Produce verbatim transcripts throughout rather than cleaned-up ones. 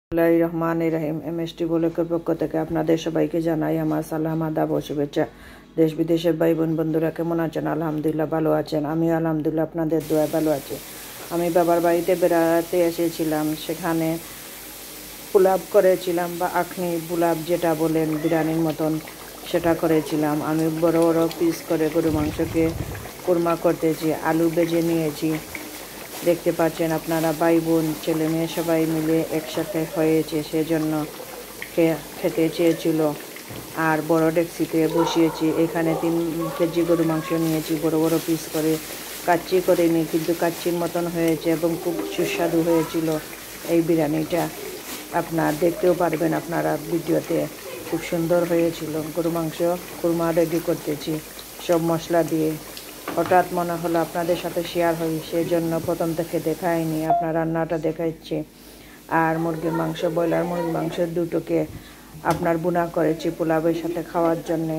বিসমিল্লাহির রহমানির রহিম। এমএসটি ব্লগের পক্ষ থেকে আপনাদের সবাইকে জানাই আমার সালাম, আদাব ও শুভেচ্ছা। দেশ বিদেশের ভাই বোন বন্ধুরা কেমন আছেন? আলহামদুলিল্লাহ ভালো আছেন। আমি আলহামদুলিল্লাহ আপনাদের দোয়ায় ভালো আছি। আমি বাবার বাড়িতে বেড়াতে এসেছিলাম, সেখানে পোলাপ করেছিলাম বা আখনি পোলাপ যেটা বলেন বিরিয়ানির মতন, সেটা করেছিলাম। আমি বড় বড় পিস করে গরু মাংসকে কোরমা করতেছি, আলু ভেজে নিয়েছি। দেখতে পাচ্ছেন আপনারা, ভাই বোন ছেলে মেয়ে সবাই মিলে একসাথে হয়েছে, সেজন্য খেতে চেয়েছিল। আর বড় ডেকচিতে বসিয়েছি। এখানে তিন কেজি গরু মাংস নিয়েছি, বড় বড় পিস করে, কাচ্চি করে নিই, কিন্তু কাচ্চির মতন হয়েছে এবং খুব সুস্বাদু হয়েছিল এই বিরিয়ানিটা। আপনার দেখতেও পারবেন আপনারা ভিডিওতে, খুব সুন্দর হয়েছিল। গরু মাংস কুরমা রেডি করতেছি সব মশলা দিয়ে। হঠাৎ মনে হলো আপনাদের সাথে শেয়ার হই, সেজন্য প্রথম থেকে দেখাইনি, আপনার রান্নাটা দেখাচ্ছি। আর মুরগির মাংস, ব্রয়লার মুরগির মাংস দুটোকে আপনার বুনা করেছি পোলাবের সাথে খাওয়ার জন্যে।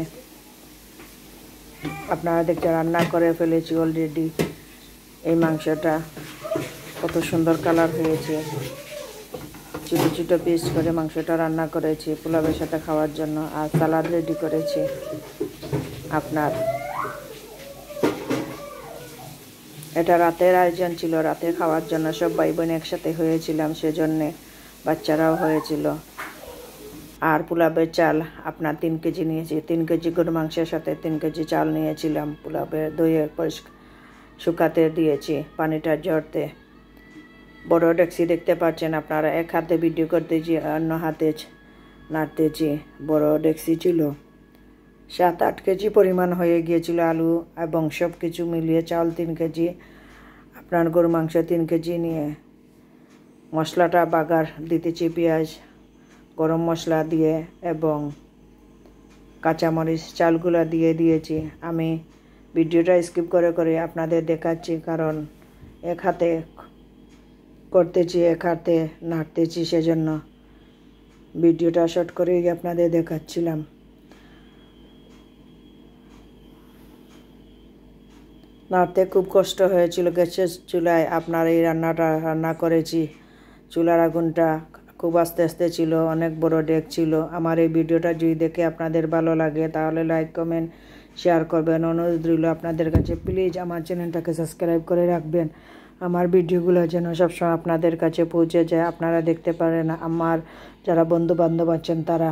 আপনারা দেখতে রান্না করে ফেলেছি অলরেডি। এই মাংসটা কত সুন্দর কালার হয়েছে। ছোটো ছোটো পিস করে মাংসটা রান্না করেছি পোলাবের সাথে খাওয়ার জন্য। আর সালাদ রেডি করেছি আপনার। এটা রাতের আয়োজন ছিল, রাতে খাওয়ার জন্য সব ভাই বোন একসাথে হয়েছিলাম, সেজন্যে বাচ্চারাও হয়েছিল। আর পোলাবের চাল আপনার তিন কেজি নিয়েছি। তিন কেজি গরু মাংসের সাথে তিন কেজি চাল নিয়েছিলাম। পোলাবের দইয়ে পরিষ্কার শুকাতে দিয়েছি, পানিটা ঝরতে। বড় ডেকচি দেখতে পাচ্ছেন আপনারা, এক হাতে ভিডিও করতেছি, অন্য হাতে নাড়তেছি। বড় ডেকচি ছিল, সাত আট কেজি পরিমাণ হয়ে গিয়েছিল আলু এবং সব কিছু মিলিয়ে। চাল তিন কেজি, আপনার গরু মাংস তিন কেজি নিয়ে মশলাটা বাগার দিতেছি, পেঁয়াজ গরম মশলা দিয়ে এবং কাঁচামরিচ চালগুলা দিয়ে দিয়েছি। আমি ভিডিওটা স্কিপ করে করে আপনাদের দেখাচ্ছি, কারণ এক হাতে করতেছি এক হাতে নাড়তেছি, সেজন্য ভিডিওটা শর্ট করেই আপনাদের দেখাচ্ছিলাম। নাড়তে খুব কষ্ট হয়েছিল গ্যাসের চুলায়। আপনার এই রান্নাটা রান্না করেছি, চুলার আগুনটা খুব আস্তে আস্তে ছিল, অনেক বড় ডেক ছিল। আমার এই ভিডিওটা যদি দেখে আপনাদের ভালো লাগে তাহলে লাইক কমেন্ট শেয়ার করবেন। অনুরোধ রইল আপনাদের কাছে, প্লিজ আমার চ্যানেলটাকে সাবস্ক্রাইব করে রাখবেন। আমার ভিডিওগুলো যেন সবসময় আপনাদের কাছে পৌঁছে যায়, আপনারা দেখতে পারেন। আমার যারা বন্ধু বান্ধব আছেন তারা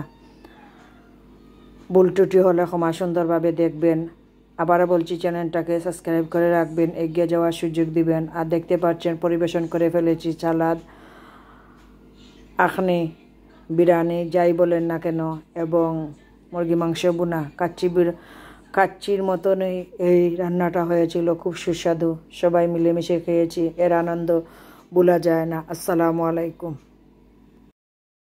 ভুল ত্রুটি হলে ক্ষমা সুন্দরভাবে দেখবেন। আবারও বলছি, চ্যানেলটাকে সাবস্ক্রাইব করে রাখবেন, এগিয়ে যাওয়ার সুযোগ দিবেন। আর দেখতে পাচ্ছেন পরিবেশন করে ফেলেছি সালাদ, আখনি, বিরিয়ানি যাই বলেন না কেন, এবং মুরগি মাংস বুনা। কাচ্চি কাচ্চির মতনই এই রান্নাটা হয়েছিল, খুব সুস্বাদু। সবাই মিলেমিশে খেয়েছি, এর আনন্দ ভোলা যায় না। আসসালামু আলাইকুম।